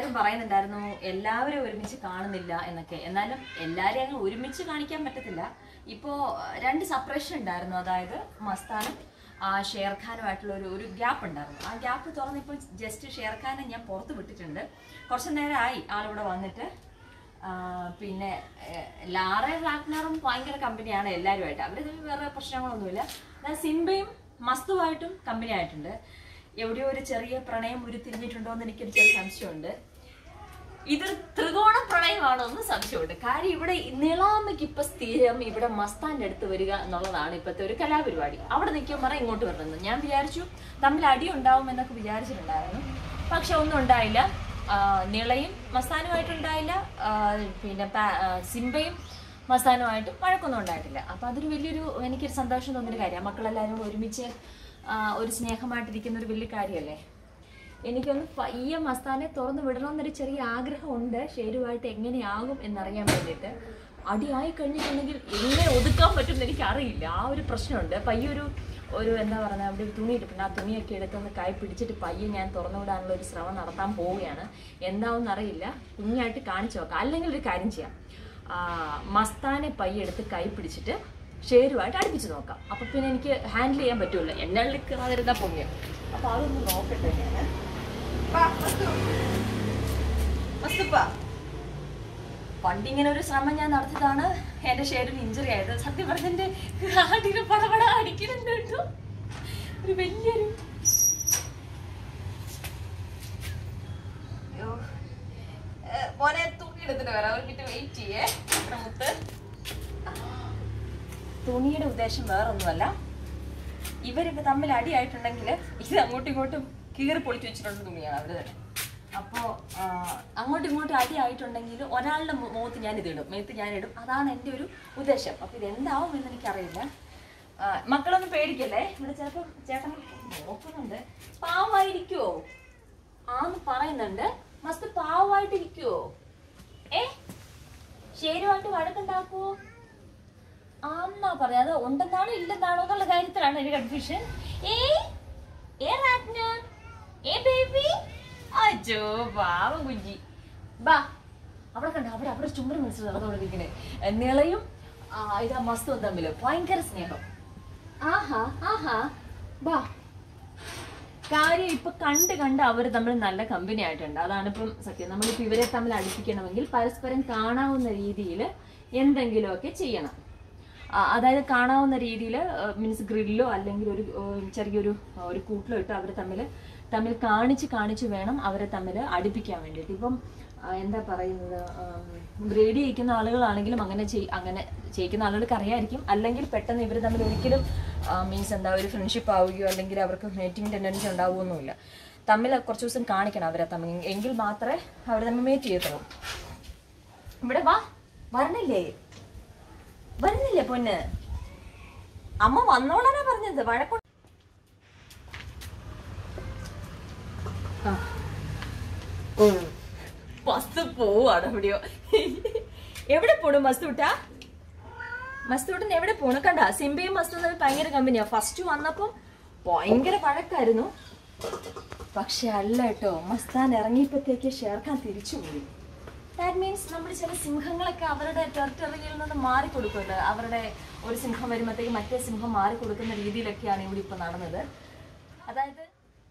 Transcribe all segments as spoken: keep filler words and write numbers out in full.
എല്ലാവരും പറയുന്നുണ്ടായിരുന്നു എല്ലാവരും ഒരുമിച്ച് കാണുന്നില്ല എന്നൊക്കെ. എന്നാലും എല്ലാവരെയും അങ്ങ് ഒരുമിച്ച് കാണിക്കാൻ പറ്റത്തില്ല. ഇപ്പോൾ രണ്ട് സെപ്പറേഷൻ ഉണ്ടായിരുന്നു. അതായത് മസ്താനും ഷേർഖാനുമായിട്ടുള്ള ഒരു ഒരു ഗ്യാപ്പ് ഉണ്ടായിരുന്നു. ആ ഗ്യാപ്പ് തുറന്ന് ഇപ്പോൾ ജസ്റ്റ് ഷേർഖാനെ ഞാൻ പുറത്ത് വിട്ടിട്ടുണ്ട്. കുറച്ച് നേരമായി ആളിവിടെ വന്നിട്ട്. പിന്നെ ലാറ റാഗ്നറും ഭയങ്കര കമ്പനിയാണ് എല്ലാവരുമായിട്ട്. അവർ വേറെ പ്രശ്നങ്ങളൊന്നുമില്ല. സിംബയും മസ്തുവായിട്ടും കമ്പനി ആയിട്ടുണ്ട്. എവിടെയോ ഒരു ചെറിയ പ്രണയം ഉരുത്തിരിഞ്ഞിട്ടുണ്ടോ എന്ന് എനിക്കൊരു ചെറിയ സംശയമുണ്ട്. ഇത് ത്രികോണ പ്രണയമാണോ എന്ന് സംശയമുണ്ട്. കാര്യം ഇവിടെ നിളാമയ്ക്ക് ഇപ്പൊ സ്ഥിരം ഇവിടെ മസ്താന്റെ അടുത്ത് വരിക എന്നുള്ളതാണ് ഇപ്പോഴത്തെ ഒരു കലാപരിപാടി. അവിടെ നിൽക്കുമ്പോൾ പറ ഇങ്ങോട്ട് വരണമെന്ന്. ഞാൻ വിചാരിച്ചു തമ്മിൽ അടി ഉണ്ടാവും എന്നൊക്കെ വിചാരിച്ചിട്ടുണ്ടായിരുന്നു. പക്ഷെ ഒന്നും ഉണ്ടായില്ല. നിളയും മസ്താനുമായിട്ടുണ്ടായില്ല. പിന്നെ സിംബയും മസ്താനുമായിട്ടും വഴക്കൊന്നും ഉണ്ടായിട്ടില്ല. അപ്പൊ അതൊരു വലിയൊരു എനിക്കൊരു സന്തോഷം തോന്നിയൊരു കാര്യമാണ്. മക്കളെല്ലാവരും ഒരുമിച്ച് ഒരു സ്നേഹമായിട്ടിരിക്കുന്ന ഒരു വലിയ കാര്യമല്ലേ. എനിക്കൊന്ന് പയ്യെ മസ്താനെ തുറന്നു വിടണമെന്നൊരു ചെറിയ ആഗ്രഹമുണ്ട്. ഷേരുമായിട്ട് എങ്ങനെയാകും എന്നറിയാൻ വേണ്ടിയിട്ട്. അടിയായി കഴിഞ്ഞിട്ടുണ്ടെങ്കിൽ എങ്ങനെ ഒതുക്കാൻ പറ്റുമെന്ന് എനിക്കറിയില്ല. ആ ഒരു പ്രശ്നമുണ്ട്. പയ്യൊരു ഒരു എന്താ പറയുക, അവിടെ ഒരു തുണി ഇട്ടിട്ടുണ്ട്. ആ തുണിയൊക്കെ എടുത്തൊന്ന് കൈ പിടിച്ചിട്ട് പയ്യെ ഞാൻ തുറന്നു വിടാനുള്ള ഒരു ശ്രമം നടത്താൻ പോവുകയാണ്. എന്താവെന്ന് അറിയില്ല. കുഞ്ഞായിട്ട് കാണിച്ചു നോക്കാം. അല്ലെങ്കിൽ ഒരു കാര്യം ചെയ്യാം, മസ്താനെ പയ്യെ എടുത്ത് കൈ പിടിച്ചിട്ട് ഷേരുമായിട്ട് അടുപ്പിച്ച് നോക്കാം. അപ്പൊ പിന്നെ എനിക്ക് ഹാൻഡിൽ ചെയ്യാൻ പറ്റുമല്ലോ. എന്നുള്ളിൽ കയറാതിരുന്നാ പൊങ്ങിയോ. അപ്പൊ അതൊന്ന് നോക്കട്ടെ ഞാൻ. പണ്ടിങ്ങനെ ഒരു ശ്രമം ഞാൻ നടത്തിയതാണ്. എന്റെ ഷേരിന് ഇഞ്ചുറി ആയത്. സത്യം പറഞ്ഞെന്റെ ഹാർട്ടിന് പടപട അടിക്കുന്നുണ്ട് കേട്ടോ. ഒരു വലിയൊരു മോനെ തുണി എടുത്തിട്ട് വരാം. ഒരു മിനിറ്റ് വെയിറ്റ് ചെയ്യേ. മുത്ത് തുണിയുടെ ഉദ്ദേശം വേറൊന്നുമല്ല. ഇവരിപ്പോ തമ്മിൽ അടിയായിട്ടുണ്ടെങ്കിൽ ഇത് അങ്ങോട്ടും ഇങ്ങോട്ടും കീറി പൊളിച്ചു വെച്ചിട്ടുള്ള തുണിയാണ് അവര് തന്നെ. അപ്പോൾ അങ്ങോട്ടും ഇങ്ങോട്ടും അടിയായിട്ടുണ്ടെങ്കിൽ ഒരാളുടെ മുഖത്ത് ഞാൻ ഇതിടും, മേത്ത് ഞാനിടും. അതാണ് എൻ്റെ ഒരു ഉദ്ദേശം. അപ്പൊ ഇതെന്താവും എന്ന് എനിക്കറിയില്ല. മക്കളൊന്നും പേടിക്കല്ലേ. ഇവിടെ ചിലപ്പോൾ ചേട്ടൻ നോക്കുന്നുണ്ട്. പാവമായിരിക്കുവോ ആന്ന് പറയുന്നുണ്ട്. മസ്ത് പാവമായിട്ടിരിക്കുവോ? ഏ ഷേരുമായിട്ട് വഴക്കുണ്ടാക്കുവോ ആന്നാ പറയാ. അത് ഉണ്ടെന്നാണോ ഇല്ലെന്നാണോ എന്നുള്ള കാര്യത്തിലാണ് ഒരു കൺഫ്യൂഷൻ. അജോ പാവം കുഞ്ഞി. ബാ അവിടെ കണ്ട അവിടെ അവിടെ ചുമര് മനസ്സിൽ നടന്നുകൊണ്ടിരിക്കണേ. നിളയും ഇതാ മസ്തുവും തമ്മില് ഭയങ്കര സ്നേഹം. ആഹാ ആഹാ ബാ. കാര്യം ഇപ്പൊ കണ്ട് കണ്ട് അവര് തമ്മിൽ നല്ല കമ്പനി ആയിട്ടുണ്ട്. അതാണ് ഇപ്പം സത്യം. നമ്മളിപ്പോ ഇവരെ തമ്മിൽ അടുപ്പിക്കണമെങ്കിൽ പരസ്പരം കാണാവുന്ന രീതിയിൽ എന്തെങ്കിലുമൊക്കെ ചെയ്യണം. അതായത് കാണാവുന്ന രീതിയിൽ മീൻസ് ഗ്രില്ലോ അല്ലെങ്കിൽ ഒരു ചെറിയൊരു ഒരു കൂട്ടിലോ ഇട്ട് അവർ തമ്മിൽ തമ്മിൽ കാണിച്ച് കാണിച്ച് വേണം അവരെ തമ്മിൽ അടുപ്പിക്കാൻ വേണ്ടിയിട്ട്. ഇപ്പം എന്താ പറയുന്നത്, ഗ്രേഡി ചെയ്യിക്കുന്ന ആളുകളാണെങ്കിലും അങ്ങനെ ചെയ് അങ്ങനെ ചെയ്യിക്കുന്ന ആളുകൾക്ക് അറിയായിരിക്കും. അല്ലെങ്കിൽ പെട്ടെന്ന് ഇവർ തമ്മിൽ ഒരിക്കലും മീൻസ് എന്താ ഒരു ഫ്രണ്ട്ഷിപ്പ് ആവുകയോ അല്ലെങ്കിൽ അവർക്ക് മേറ്റിംഗ് ടെൻഡൻസി ഉണ്ടാവുകയൊന്നുമില്ല. തമ്മിൽ കുറച്ച് ദിവസം കാണിക്കണം അവരെ തമ്മിൽ. എങ്കിൽ മാത്രമേ അവർ തമ്മിൽ മേറ്റ് ചെയ്യത്തുള്ളൂ. ഇവിടെ വാ. വരണില്ലേ വരുന്നില്ലേ പൊന്ന്? അമ്മ വന്നോളാനാ പറഞ്ഞത്. വഴക്ക മസ്തു പോവാണ് എവിടെയോ. എവിടെ പോണു മസ്തുട്ടാ? മസ്തുട്ടൻ എവിടെ പോണു? കണ്ട സിംബയും മസ്തും തമ്മിൽ ഭയങ്കര കമ്പനിയാ. ഫസ്റ്റ് വന്നപ്പം ഭയങ്കര വഴക്കായിരുന്നു. പക്ഷെ അല്ല കേട്ടോ, മസ്താൻ ഇറങ്ങിയപ്പോഴത്തേക്ക് ഷേർഖാൻ തിരിച്ചുപോയി. ദാറ്റ് മീൻസ് നമ്മൾ ചില സിംഹങ്ങളൊക്കെ അവരുടെ ടെറിട്ടറിയിൽ നിന്ന് മാറിക്കൊടുക്കുമല്ലോ. അവരുടെ ഒരു സിംഹം വരുമ്പോഴത്തേക്ക് മറ്റേ സിംഹം മാറിക്കൊടുക്കുന്ന രീതിയിലൊക്കെയാണ് ഇവിടെ ഇപ്പൊ നടന്നത്. അതായത്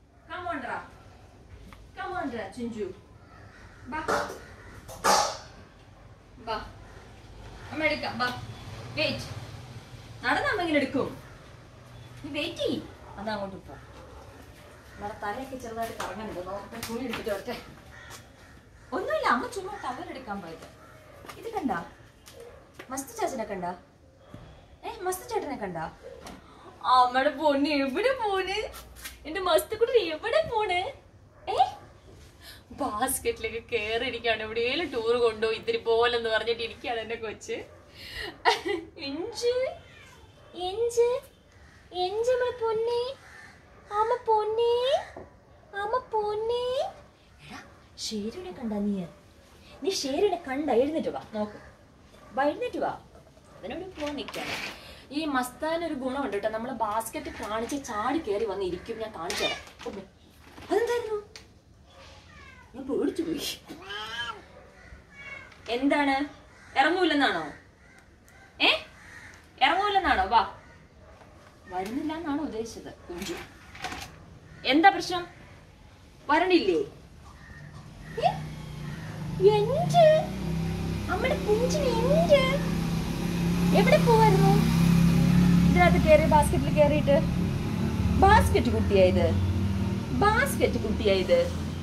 നടന്നമ്മ ഇങ്ങനെ എടുക്കും. നീ വെയിറ്റ് ചെയ്യും. അത് അങ്ങോട്ട് പോ. നമ്മുടെ തലയൊക്കെ ചെറുതായിട്ട് കറങ്ങുന്നുണ്ട്. തുണി എടുത്തിട്ട് വരട്ടെ. ഒന്നുമില്ല, അമ്മ ചുമ്മാ ടവലെടുക്കാൻ പോയത്. ഇത് കണ്ട മസ്തു ചാച്ചനെ കണ്ട? ഏ മസ്തു ചേട്ടനെ കണ്ട? അമ്മയുടെ പൊന്ന് എവിടെ പോണ്? എന്റെ മസ്തു കുട്ടി എവിടെ പോണ്? ഏ ബാസ്കറ്റിലേക്ക് കേറിയിരിക്കാണ്. എവിടെയെങ്കിലും ടൂർ കൊണ്ടോ ഇത്തിരി പോലെന്ന് പറഞ്ഞിട്ട് ഇരിക്കുകയാണ് എന്റെ കൊച്ച്. എഞ്ച് എഞ്ച് എഞ്ചമ്മ പൊന്നേ അമ്മ പൊന്നേ അമ്മ പൊന്നേ. ഷേരുവിനെ കണ്ട? നീ നീ ഷേരുവിനെ കണ്ട? എഴുന്നേറ്റ് വാ. നോക്ക്, എഴുന്നേറ്റ് വാ. അതിനോട് പോകാൻ നിൽക്കാണ്. ഈ മസ്താൻ ഒരു ഗുണമുണ്ട് കേട്ടോ. നമ്മള് ബാസ്കറ്റ് കാണിച്ച് ചാടി കയറി വന്ന് ഇരിക്കും. ഞാൻ കാണിച്ചു തരാം. അതെന്തായിരുന്നു? ഞാൻ പേടിച്ചു പോയി. എന്താണ്, ഇറങ്ങൂലെന്നാണോ? ഏ ഇറങ്ങൂലെന്നാണോ? വാ. വരുന്നില്ല എന്നാണോ ഉദ്ദേശിച്ചത്? കുഞ്ചു എന്താ പ്രശ്നം? വരണില്ലേ? എന്റെ അമ്മയുടെ കുഞ്ചിന് എന്ത് എവിടെ പോവായിരുന്നു? ഇതിനകത്ത് കയറി ബാസ്കറ്റിൽ കയറിയിട്ട് ബാസ്കറ്റ് കുട്ടിയായത്, ബാസ്കറ്റ് കുട്ടിയായത്.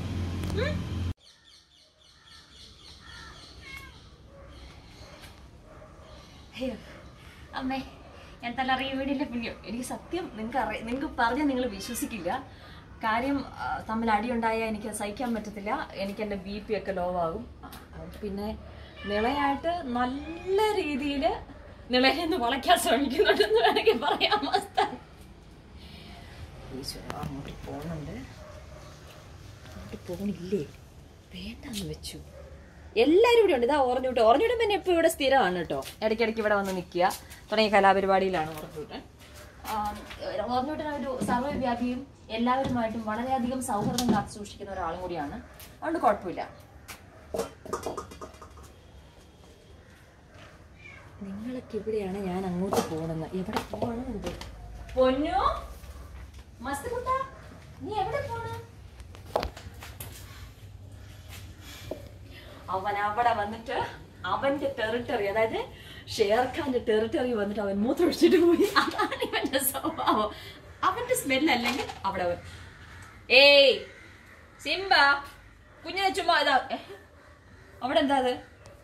അമ്മേ ഞാൻ തല അറിയ വീടിന്റെ പുണ്യം. എനിക്ക് സത്യം നിങ്ങൾക്ക് അറിയ നിങ്ങൾക്ക് പറഞ്ഞാൽ നിങ്ങൾ വിശ്വസിക്കില്ല. കാര്യം തമ്മിൽ അടിയുണ്ടായാൽ എനിക്ക് സഹിക്കാൻ പറ്റത്തില്ല. എനിക്ക് എൻ്റെ ബി പി ഒക്കെ ലോ ആകും. പിന്നെ നിളയായിട്ട് നല്ല രീതിയിൽ നിളയെന്ന് വളയ്ക്കാൻ ശ്രമിക്കുന്നുണ്ടെന്ന് വേണമെങ്കിൽ പറയാം. മസ്താൻ അങ്ങോട്ട് പോകുന്നുണ്ട്. അങ്ങോട്ട് പോകണില്ലേ? വേണ്ടെന്ന് വെച്ചു. എല്ലാവരും ഇവിടെ ഉണ്ട്. ഇതാ ഓറഞ്ചൂട്ട്. ഓറഞ്ചൂട്ടൻ പിന്നെ ഇപ്പോൾ ഇവിടെ സ്ഥിരമാണ് കേട്ടോ. ഇടയ്ക്കിടയ്ക്ക് ഇവിടെ വന്ന് നിൽക്കുക. തുടങ്ങിയ കലാപരിപാടിയിലാണ് ഓറഞ്ചൂട്ടൻ. ഓറഞ്ചൂട്ടൻ ഒരു സർവ്വവ്യാപിയും എല്ലാവരുമായിട്ടും വളരെയധികം സൗഹൃദം കാത്തു സൂക്ഷിക്കുന്ന ഒരാളും കൂടിയാണ്. അതുകൊണ്ട് കുഴപ്പമില്ല. നിങ്ങളൊക്കെ ഇവിടെയാണ്, ഞാൻ അങ്ങോട്ട് പോകണമെന്ന്. എവിടെ പോകണമെന്നുണ്ട്? പൊന്നു മസ്ത് കുട്ട, നീ എവിടെ പോണ? അവൻ അവിടെ വന്നിട്ട് അവന്റെ ടെറിട്ടറി, അതായത് ഷേർഖാന്റെ ടെറിട്ടറി വന്നിട്ട് അവൻ മൂത്രമൊഴിച്ചിട്ട് പോയി. അതാണ് ഇവന്റെ സ്വഭാവം. അവന്റെ സ്മെല്ല് അല്ലെങ്കിൽ അവിടെ അവൻ. ഏയ് സിംബ കുഞ്ഞിനെ ചുമ്മാ ഇതാ. അവിടെ എന്താ അത്?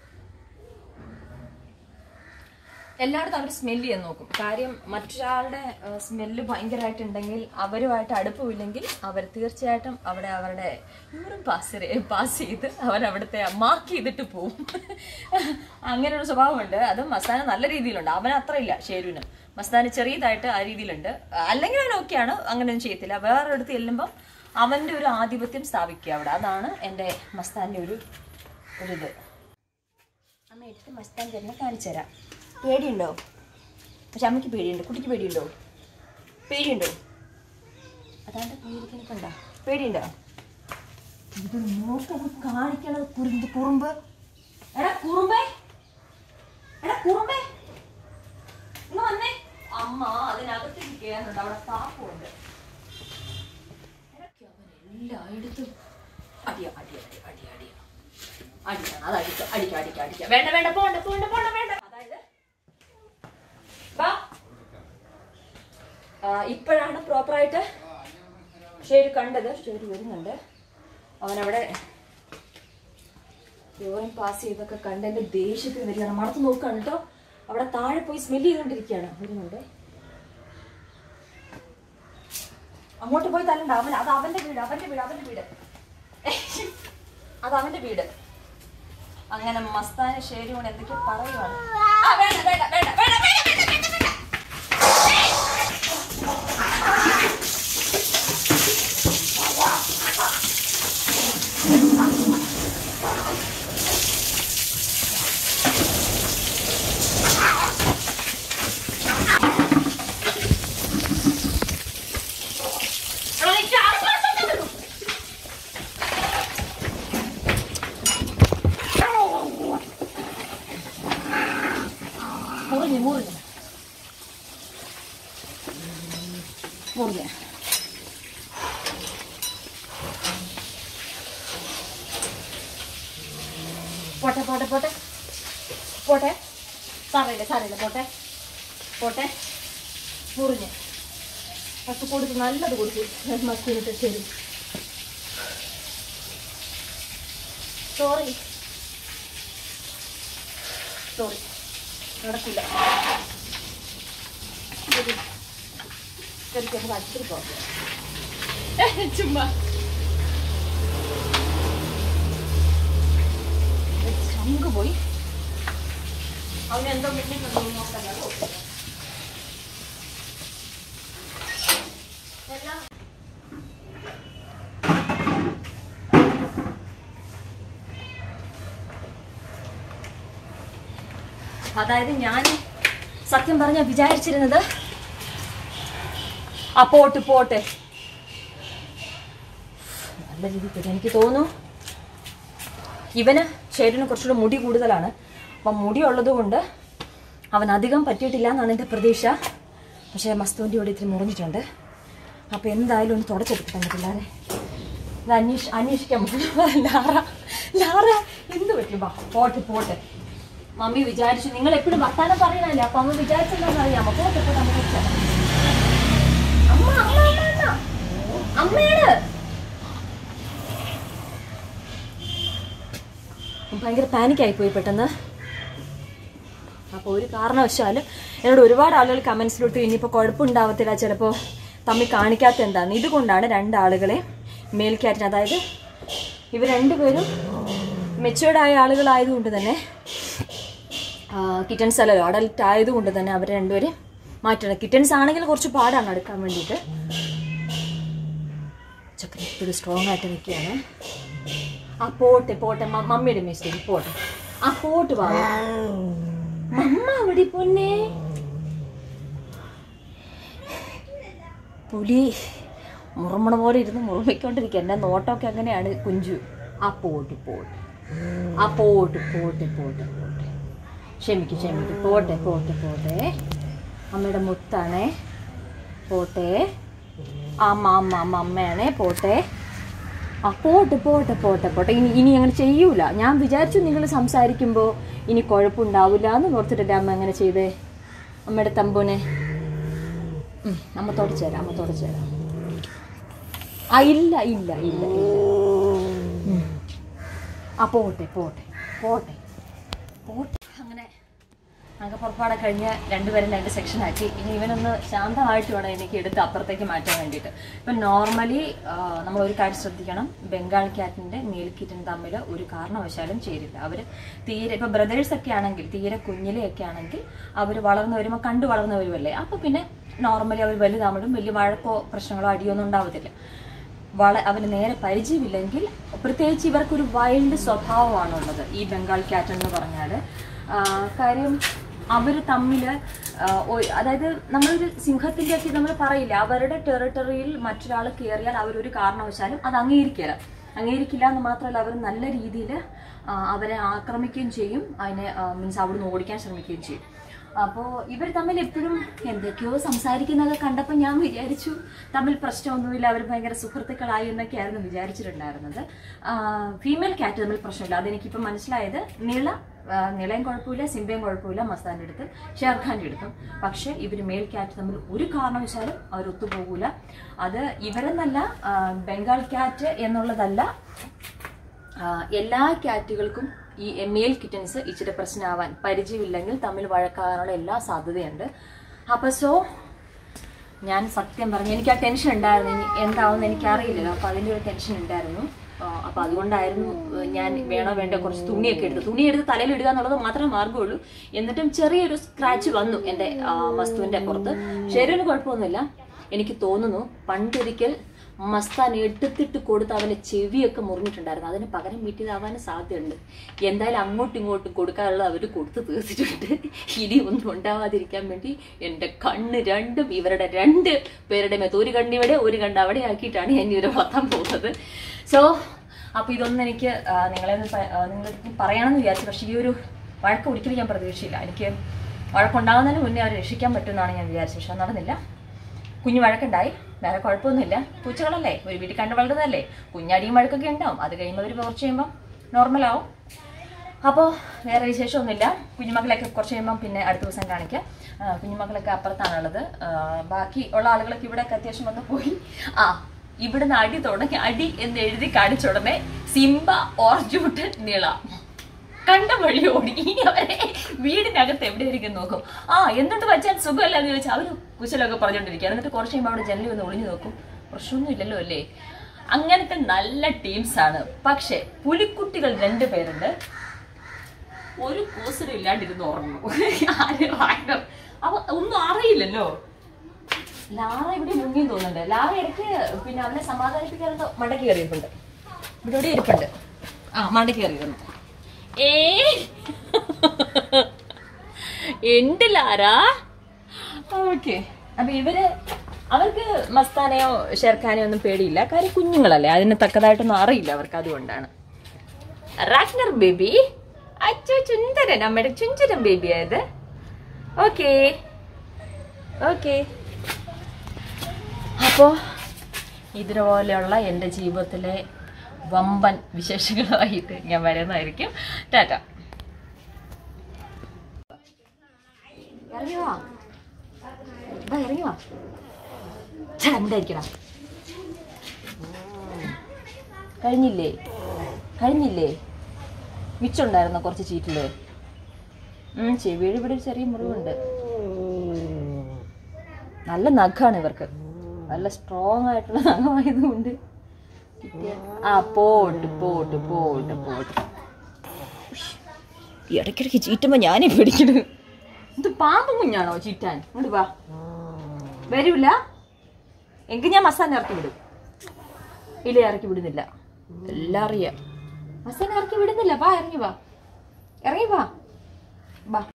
എല്ലായിടത്തും അവർ സ്മെല്ല് ചെയ്യാൻ നോക്കും. കാര്യം മറ്റൊരാളുടെ സ്മെല്ല് ഭയങ്കരമായിട്ടുണ്ടെങ്കിൽ അവരുമായിട്ട് അടുപ്പമില്ലെങ്കിൽ അവർ തീർച്ചയായിട്ടും അവിടെ അവരുടെ യൂറിൻ പാസ് പാസ് ചെയ്ത് അവരവിടുത്തെ മാർക്ക് ചെയ്തിട്ട് പോവും. അങ്ങനെ ഒരു സ്വഭാവമുണ്ട്. അത് മസ്താന് നല്ല രീതിയിലുണ്ട്. അവന് അത്ര ഇല്ല. ഷേരുവിന് മസ്താന് ചെറിയതായിട്ട് ആ രീതിയിലുണ്ട്. അല്ലെങ്കിൽ അവൻ ഓക്കെയാണ്, അങ്ങനെയൊന്നും ചെയ്യത്തില്ല. വേറൊരിടത്ത് ചെല്ലുമ്പം അവൻ്റെ ഒരു ആധിപത്യം സ്ഥാപിക്കുക അവിടെ. അതാണ് എൻ്റെ മസ്താൻ്റെ ഒരു ഒരിത്. അമ്മ എടുത്ത് മസ്താൻ ചേട്ടനെ കാണിച്ചു തരാം. പേടിയുണ്ടോ? പക്ഷെ അമ്മയ്ക്ക് പേടിയുണ്ട്. കുട്ടിക്ക് പേടിയുണ്ടോ? പേടിയുണ്ടോ? അതാണ്ട് പേടിക്കണ കണ്ട പേടിയുണ്ടോ? ഇത് നോക്കത് കാണിക്കണത് കുറുമ്പ് കുറുമ്പ്. എടാ കുറുമ്പേ, എടാ കുറുമ്പേ ഇന്ന് വന്നേ. അമ്മ അതിനകത്തേക്ക് കയറുന്നുണ്ട്. അവിടെ പാപ്പുണ്ട്. ഇടയ്ക്ക് അവൻ എല്ലായിടത്തും അടിയ അടിയ അടിയ അടിയ അടിയ അടിക്കണം. അത് അടിക്ക അടിക്ക അടിക്ക അടിക്ക. വേണ്ട വേണ്ട പോണ്ട പോണ്ട പോണ്ട വേണ്ട. അതായത് ഇപ്പോഴാണ് പ്രോപ്പറായിട്ട് ഷേര് കണ്ടത്. ഷേര് വരുന്നുണ്ട്. അവനവിടെ യൂറിൻ പാസ് ചെയ്തൊക്കെ കണ്ട് എൻ്റെ ദേഷ്യത്തിൽ വരികയാണ്. മണത്ത് നോക്കുകയാണ് കേട്ടോ. അവിടെ താഴെ പോയി സ്മെല് ചെയ്തുകൊണ്ടിരിക്കുകയാണ്. വരുന്നുണ്ട്. അങ്ങോട്ട് പോയി തല്ലണ്ട. അവൻ അത് അവന്റെ വീട്, അവന്റെ വീട്, അവന്റെ വീട് അത് അവന്റെ വീട്. അങ്ങനെ മസ്താന് ഷേര് കൊണ്ട് എന്തൊക്കെയോ പറയുവാണ്. വേണ്ട വേണ്ട വേണ്ട വേണ്ട വേണ്ട മുറിഞ്ഞ് മുറിഞ്ഞ് മുറിഞ്ഞ് പോട്ടെ പോട്ടെ പോട്ടെ പോട്ടെ. സാറില്ല സാറില്ല പോട്ടെ പോട്ടെ. മുറിഞ്ഞ് പത്ത് കൊടുത്ത് നല്ലത് കൊടുത്തു. മസ്തിനിട്ട് ശരി. സോറി സോറി നടക്കില്ല. ചുമ്മാ ചങ്ക് പോയി. അവനെന്തോ മിണ്ടുന്നുണ്ടോ നോക്കല്ലോ. അതായത് ഞാൻ സത്യം പറഞ്ഞ വിചാരിച്ചിരുന്നത് ആ പോട്ട് പോട്ടെ നല്ല രീതിക്ക് എനിക്ക് തോന്നുന്നു ഇവന് ഷേരിന് കുറച്ചുകൂടെ മുടി കൂടുതലാണ്. അപ്പം മുടി ഉള്ളത് കൊണ്ട് അവൻ അധികം പറ്റിയിട്ടില്ല എന്നാണ് എൻ്റെ പ്രതീക്ഷ. പക്ഷേ മസ്തുവിൻ്റെ കൂടെ ഇത്തിരി മുറിഞ്ഞിട്ടുണ്ട്. അപ്പോൾ എന്തായാലും ഒന്ന് തുടച്ചെടുക്കാൻ പിള്ളേരെ. ഇത് അന്വേഷ അന്വേഷിക്കാൻ പറ്റും. ലാറ ലാറ എന്ത് പറ്റും? വാ പോട്ടെ പോട്ടെ. മമ്മി വിചാരിച്ചു നിങ്ങൾ എപ്പോഴും വർത്താനം പറയണല്ലേ, അപ്പൊ അമ്മ വിചാരിച്ചെന്താണെന്ന് അറിയാമോ? പോട്ടെ പോട്ടെ അമ്മ വെച്ചാൽ അമ്മ അമ്മ അമ്മ അമ്മയാണ്. ഭയങ്കര പാനിക്കായി പോയി പെട്ടെന്ന്. അപ്പോൾ ഒരു കാരണവശാലും എന്നോട് ഒരുപാട് ആളുകൾ കമൻസിലോട്ട് ഇനിയിപ്പോൾ കുഴപ്പമുണ്ടാവത്തില്ല, ചിലപ്പോൾ തമ്മിൽ കാണിക്കാത്ത എന്താന്ന്. ഇതുകൊണ്ടാണ് രണ്ടാളുകളെ മെയിൽ ക്യാറ്റിന്, അതായത് ഇവർ രണ്ടുപേരും മെച്ചുവേർഡായ ആളുകളായതുകൊണ്ട് തന്നെ, കിറ്റൻസ് അല്ലല്ലോ അഡൽട്ട് ആയതുകൊണ്ട് തന്നെ അവർ രണ്ടുപേരും മാറ്റണം. കിറ്റൻസ് ആണെങ്കിൽ കുറച്ച് പാടാണ് എടുക്കാൻ വേണ്ടിയിട്ട്. ചക്കര എപ്പോഴും സ്ട്രോങ് ആയിട്ട് നിൽക്കുകയാണ്. ആ പോട്ടെ പോട്ടെ മമ്മിയുടെ മിസ്റ്റേക്ക് പോട്ടെ. ആ പോട്ട് വാ മമ്മ അവിടെ പൊന്നെ. പുലി മുറമണ പോലെ ഇരുന്ന് മുറുമിക്കൊണ്ടിരിക്കുക. എൻ്റെ നോട്ടമൊക്കെ അങ്ങനെയാണ് കുഞ്ചു. ആ പോട്ട് പോട്ട് ആ പോട്ട് പോട്ട് പോട്ട് പോട്ടെ. ക്ഷമിക്കും ക്ഷമിക്കും പോട്ടെ പോട്ടെ പോട്ടെ. അമ്മയുടെ മുത്താണേ പോട്ടെ. അമ്മ അമ്മ അമ്മ അമ്മയാണേ പോട്ടെ. ആ പോട്ടെ പോട്ടെ പോട്ടെ പോട്ടെ. ഇനി ഇനി അങ്ങനെ ചെയ്യൂല. ഞാൻ വിചാരിച്ചു നിങ്ങൾ സംസാരിക്കുമ്പോൾ ഇനി കുഴപ്പമുണ്ടാവില്ല എന്ന് ഓർത്തിട്ടല്ലേ അമ്മ അങ്ങനെ ചെയ്തേ. അമ്മയുടെ തമ്പൂനെ അമ്മ തുടച്ചു തരാം, അമ്മ തുടച്ചു തരാം. ആ ഇല്ല ഇല്ല ഇല്ല ഇല്ല. ആ പോട്ടെ പോട്ടെ പോട്ടെ പോട്ടെ. അങ്ങനെ നമുക്ക് പുറപ്പാടെ കഴിഞ്ഞ് രണ്ടുപേരും രണ്ട് സെക്ഷനാക്കി. ഇനി ഇവനൊന്ന് ശാന്തമായിട്ട് വേണം എനിക്ക് എടുത്ത് അപ്പുറത്തേക്ക് മാറ്റാൻ വേണ്ടിയിട്ട്. ഇപ്പം നോർമലി നമ്മൾ ഒരു കാര്യം ശ്രദ്ധിക്കണം, ബംഗാൾ ക്യാറ്റിൻ്റെ മെയിൽ കിറ്റനും തമ്മിൽ ഒരു കാരണവശാലും ചേരില്ല. അവർ തീരെ ഇപ്പോൾ ബ്രദേഴ്സൊക്കെ ആണെങ്കിൽ, തീരെ കുഞ്ഞിലെയൊക്കെ ആണെങ്കിൽ അവർ വളർന്നു വരുമ്പോൾ കണ്ടു വളർന്നു വരുമല്ലേ, അപ്പോൾ പിന്നെ നോർമലി അവർ വലുതാകുമ്പോഴും വലിയ വഴക്കോ പ്രശ്നങ്ങളോ അടിയോ ഒന്നും ഉണ്ടാവത്തില്ല. വള അവന് നേരെ പരിചയമില്ലെങ്കിൽ, പ്രത്യേകിച്ച് ഇവർക്കൊരു വൈൽഡ് സ്വഭാവമാണുള്ളത് ഈ ബംഗാൾ ക്യാറ്റ് എന്ന് പറഞ്ഞാൽ. കാര്യം അവർ തമ്മിൽ, അതായത് നമ്മളൊരു സിംഹത്തിൻ്റെ ഒക്കെ നമ്മൾ പറയില്ല, അവരുടെ ടെറിട്ടറിയിൽ മറ്റൊരാൾ കയറിയാൽ അവരൊരു കാരണവശാലും അത് അംഗീകരിക്കില്ല. അംഗീകരിക്കില്ല എന്ന് മാത്രമല്ല, അവർ നല്ല രീതിയിൽ അവരെ ആക്രമിക്കുകയും ചെയ്യും, അതിനെ മീൻസ് അവിടുന്ന് ഓടിക്കാൻ ശ്രമിക്കുകയും ചെയ്യും. അപ്പോൾ ഇവർ തമ്മിൽ എപ്പോഴും എന്തൊക്കെയോ സംസാരിക്കുന്നതൊക്കെ കണ്ടപ്പോൾ ഞാൻ വിചാരിച്ചു തമ്മിൽ പ്രശ്നമൊന്നുമില്ല, അവർ ഭയങ്കര സുഹൃത്തുക്കളായി എന്നൊക്കെയായിരുന്നു വിചാരിച്ചിട്ടുണ്ടായിരുന്നത്. ഫീമെയിൽ ക്യാറ്റ് തമ്മിൽ പ്രശ്നമില്ല, അതെനിക്കിപ്പോൾ മനസ്സിലായത്. നിള നിളയും കുഴപ്പമില്ല, സിംബയും കുഴപ്പമില്ല, മസ്താൻ്റെ അടുത്ത് ഷേർഖാൻ്റെ അടുത്തും. പക്ഷേ ഇവർ മെയിൽ ക്യാറ്റ് തമ്മിൽ ഒരു കാരണവശാലും അവർ ഒത്തുപോകൂല. അത് ഇവരെന്നല്ല, ബംഗാൾ ക്യാറ്റ് എന്നുള്ളതല്ല, എല്ലാ ക്യാറ്റുകൾക്കും ഈ മെയിൽ കിറ്റൻസ് ഇച്ചിരി പ്രശ്നമാവാൻ, പരിചയമില്ലെങ്കിൽ തമ്മിൽ വഴക്കാകാനുള്ള എല്ലാ സാധ്യതയുണ്ട്. അപ്പോൾ സോ ഞാൻ സത്യം പറഞ്ഞു, എനിക്ക് ആ ടെൻഷൻ ഉണ്ടായിരുന്നു, ഇനി എന്താവുമെന്ന് എനിക്കറിയില്ലല്ലോ. അപ്പോൾ അതിൻ്റെ ഒരു ടെൻഷൻ ഉണ്ടായിരുന്നു. അപ്പോൾ അതുകൊണ്ടായിരുന്നു ഞാൻ വേണോ വേണ്ടോ കുറച്ച് തുണിയൊക്കെ എടുത്ത് തുണി എടുത്ത് തലയിൽ ഇടുക എന്നുള്ളത് മാത്രമേ മാർഗമുള്ളൂ. എന്നിട്ടും ചെറിയൊരു സ്ക്രാച്ച് വന്നു എൻ്റെ വസ്തുവിൻ്റെ പുറത്ത്. ശരീരത്തിന് കുഴപ്പമൊന്നുമില്ല. എനിക്ക് തോന്നുന്നു പണ്ടൊരിക്കൽ മസ്താൻ എടുത്തിട്ട് കൊടുത്ത് അവൻ്റെ ചെവിയൊക്കെ മുറിഞ്ഞിട്ടുണ്ടായിരുന്നു. അതിന് പകരം വീട്ടിലാവാനും സാധ്യതയുണ്ട്. എന്തായാലും അങ്ങോട്ടും ഇങ്ങോട്ടും കൊടുക്കാനുള്ളത് അവർ കൊടുത്ത് തീർത്തിട്ടുണ്ട്. ഇനി ഒന്നും ഉണ്ടാവാതിരിക്കാൻ വേണ്ടി എൻ്റെ കണ്ണ് രണ്ടും ഇവരുടെ രണ്ട് പേരുടെ മേത്ത്, ഒരു കണ്ണിവിടെ ഒരു കണ്ണ് അവിടെ ആക്കിയിട്ടാണ് ഞാൻ ഇവരെ വളർത്താൻ പോകുന്നത്. സോ അപ്പോൾ ഇതൊന്നും എനിക്ക് നിങ്ങളെ നിങ്ങൾക്ക് പറയണമെന്ന് വിചാരിച്ചു. പക്ഷേ ഈ ഒരു വഴക്ക് ഒരിക്കലും ഞാൻ പ്രതീക്ഷയില്ല. എനിക്ക് വഴക്കുണ്ടാകുന്നതിന് മുന്നേ അവരെ രക്ഷിക്കാൻ പറ്റുമെന്നാണ് ഞാൻ വിചാരിച്ചത്. പക്ഷെ നടന്നില്ല. കുഞ്ഞു വഴക്കുണ്ടായി, വേറെ കുഴപ്പമൊന്നുമില്ല. പൂച്ചകളല്ലേ, ഒരു വീട്ടിൽ കണ്ടു വളർന്നതല്ലേ, കുഞ്ഞടിയും വഴക്കൊക്കെ ഉണ്ടാവും. അത് കഴിയുമ്പോൾ അവർ കുറച്ച് കഴിയുമ്പം നോർമലാവും. അപ്പോൾ വേറെ വിശേഷമൊന്നുമില്ല. കുഞ്ഞുമക്കളൊക്കെ കുറച്ച് കഴിയുമ്പം പിന്നെ അടുത്ത ദിവസം കാണിക്കാം. കുഞ്ഞുമക്കളൊക്കെ അപ്പുറത്താണുള്ളത്. ബാക്കി ഉള്ള ആളുകളൊക്കെ ഇവിടെയൊക്കെ അത്യാവശ്യം വന്ന് പോയി. ആ ഇവിടുന്ന് അടി തുടങ്ങി, അടി എന്ന് എഴുതി കാണിച്ച ഉടനെ സിംബ ഓർജൂട്ട് നിള കണ്ട വഴി ഓടി. ഇനി അവരെ വീടിനകത്ത് എവിടെയായിരിക്കും നോക്കും. ആ എന്തുകൊണ്ട് വച്ചാൽ സുഖമല്ല എന്ന് ചോദിച്ചാൽ അവർ കുശലൊക്കെ പറഞ്ഞുകൊണ്ടിരിക്കുക. എന്നിട്ട് കുറച്ച് കഴിയുമ്പോൾ അവിടെ ജനലിൽ വന്ന് ഒളിഞ്ഞു നോക്കും. പ്രശ്നമൊന്നും ഇല്ലല്ലോ അല്ലേ. അങ്ങനത്തെ നല്ല ടീംസാണ്. പക്ഷെ പുലിക്കുട്ടികൾ രണ്ടു പേരുണ്ട്. ഒരു കൂസലും ഇല്ലാണ്ടിരുന്ന് ഉറങ്ങും. ആരും അപ്പൊ ഒന്നും അറിയില്ലല്ലോ. ലാറ ഇവിടെ മുങ്ങിയും തോന്നുന്നുണ്ട്. ലാറ ഇടയ്ക്ക് പിന്നെ അവനെ സമാധാനിപ്പിക്കാറുണ്ട്. മടക്കി കയറിയിട്ടുണ്ട്. ഇവിടെ ഇവിടെ ഇരിപ്പുണ്ട്. ആ മടക്കി കയറിയിരുന്നു. ഏ എന്റെ ലാറ. ഓക്കെ. അപ്പൊ ഇവര് അവർക്ക് മസ്താനെയോ ഷെർഖാനെയോ ഒന്നും പേടിയില്ല. കാര്യം കുഞ്ഞുങ്ങളല്ലേ, അതിന് തക്കതായിട്ടൊന്നും അറിയില്ല അവർക്ക്. അതുകൊണ്ടാണ് റാഗ്നർ ബേബി. അച്ഛോ ചുന്തരൻ, അമ്മയുടെ ചുഞ്ചരൻ ബേബിയായത്. Okay okay. അപ്പോൾ ഇതുപോലെയുള്ള എൻ്റെ ജീവിതത്തിലെ വമ്പൻ വിശേഷങ്ങളുമായിട്ട് ഞാൻ വരുന്നതായിരിക്കും. ടാറ്റ. ഇറങ്ങി വാ, ഇറങ്ങി വാ. എന്തായിരിക്കണം, കഴിഞ്ഞില്ലേ കഴിഞ്ഞില്ലേ മിച്ചുണ്ടായിരുന്നോ കുറച്ച് ചീറ്റില്? ചെവിയുടെ ഇവിടെ ഒരു ചെറിയ മുറിവുണ്ട്. നല്ല നഖമാണ് ഇവർക്ക്, നല്ല സ്ട്രോങ് ആയിട്ടുള്ള നഖമായതുകൊണ്ട്. ആ പോട്ട് പോട്ട് പോട്ട് പോട്ട്. ഇടയ്ക്കിടയ്ക്ക് ചീറ്റുമ്പോ ഞാനേ പിടിക്കണു. ഇത് പാമ്പ് കുഞ്ഞാണോ ചീറ്റാൻ? ഇങ്ങോട്ട് വാ. വരൂല എങ്കിൽ ഞാൻ മസാല ഇറക്കി വിടും. ഇല്ല, ഇറക്കി വിടുന്നില്ല. എല്ലാം അറിയാം. മസാല ഇറക്കി വിടുന്നില്ല. വാ, ഇറങ്ങി വാ, ഇറങ്ങി വാ, വാ.